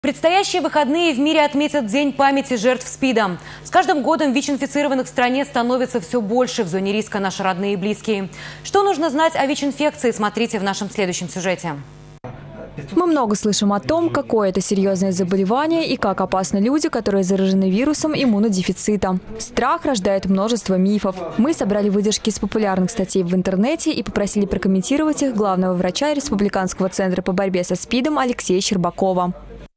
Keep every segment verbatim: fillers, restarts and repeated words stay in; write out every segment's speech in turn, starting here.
Предстоящие выходные в мире отметят День памяти жертв СПИДа. С каждым годом ВИЧ-инфицированных в стране становится все больше. В зоне риска наши родные и близкие. Что нужно знать о ВИЧ-инфекции, смотрите в нашем следующем сюжете. Мы много слышим о том, какое это серьезное заболевание и как опасны люди, которые заражены вирусом иммунодефицита. Страх рождает множество мифов. Мы собрали выдержки из популярных статей в интернете и попросили прокомментировать их главного врача Республиканского центра по борьбе со СПИДом Алексея Щербакова.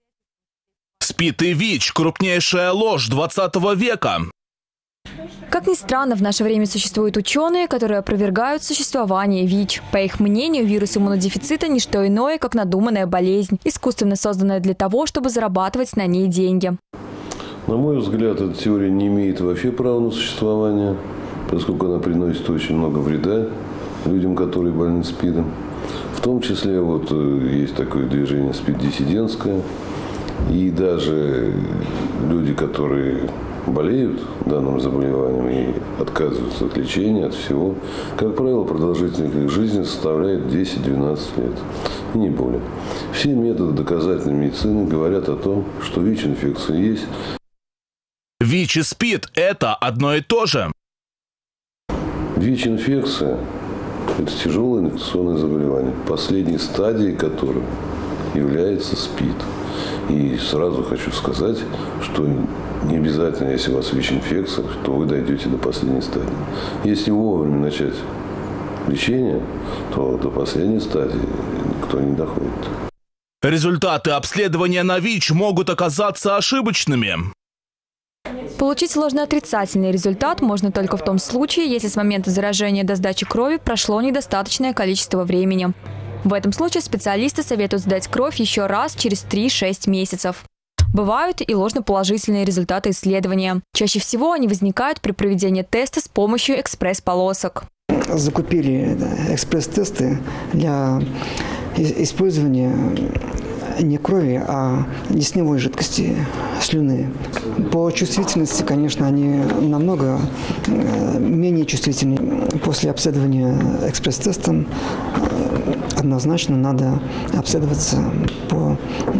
СПИД и ВИЧ – крупнейшая ложь двадцатого века. Как ни странно, в наше время существуют ученые, которые опровергают существование ВИЧ. По их мнению, вирус иммунодефицита – не что иное, как надуманная болезнь, искусственно созданная для того, чтобы зарабатывать на ней деньги. На мой взгляд, эта теория не имеет вообще права на существование, поскольку она приносит очень много вреда людям, которые больны СПИДом. В том числе вот есть такое движение СПИД-диссидентское. И даже люди, которые болеют данным заболеванием и отказываются от лечения, от всего, как правило, продолжительность их жизни составляет десять-двенадцать лет, и не более. Все методы доказательной медицины говорят о том, что ВИЧ-инфекция есть. ВИЧ и СПИД – это одно и то же. ВИЧ-инфекция – это тяжелое инфекционное заболевание, последней стадией которого является СПИД. И сразу хочу сказать, что не обязательно, если у вас ВИЧ-инфекция, то вы дойдете до последней стадии. Если вовремя начать лечение, то до последней стадии никто не доходит. Результаты обследования на ВИЧ могут оказаться ошибочными. Получить ложноотрицательный результат можно только в том случае, если с момента заражения до сдачи крови прошло недостаточное количество времени. В этом случае специалисты советуют сдать кровь еще раз через три-шесть месяцев. Бывают и ложноположительные результаты исследования. Чаще всего они возникают при проведении теста с помощью экспресс-полосок. Закупили экспресс-тесты для использования не крови, а десневой жидкости, слюны. По чувствительности, конечно, они намного менее чувствительны. После обследования экспресс-тестом однозначно надо обследоваться по,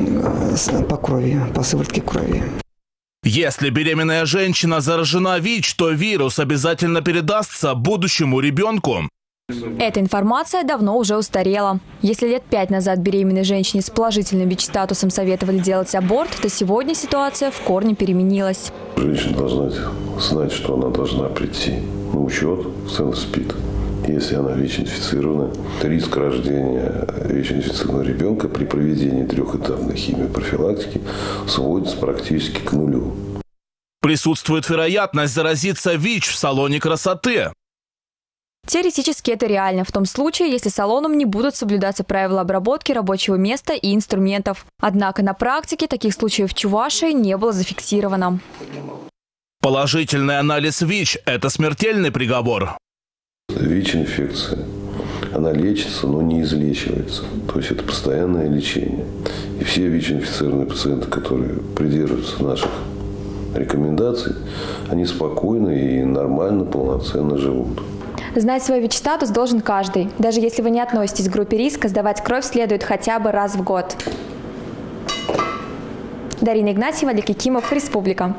по крови, по сыворотке крови. Если беременная женщина заражена ВИЧ, то вирус обязательно передастся будущему ребенку. Эта информация давно уже устарела. Если лет пять назад беременной женщине с положительным ВИЧ-статусом советовали делать аборт, то сегодня ситуация в корне переменилась. Женщина должна знать, что она должна прийти на учет в центр СПИД. Если она ВИЧ-инфицирована, риск рождения ВИЧ-инфицированного ребенка при проведении трехэтапной химиопрофилактики сводится практически к нулю. Присутствует вероятность заразиться ВИЧ в салоне красоты. Теоретически это реально в том случае, если салоном не будут соблюдаться правила обработки рабочего места и инструментов. Однако на практике таких случаев в Чувашии не было зафиксировано. Положительный анализ ВИЧ – это смертельный приговор. ВИЧ-инфекция, она лечится, но не излечивается. То есть это постоянное лечение. И все ВИЧ-инфицированные пациенты, которые придерживаются наших рекомендаций, они спокойно и нормально, полноценно живут. Знать свой ВИЧ-статус должен каждый. Даже если вы не относитесь к группе риска, сдавать кровь следует хотя бы раз в год. Дарина Игнатьева, Олег Якимов, Республика.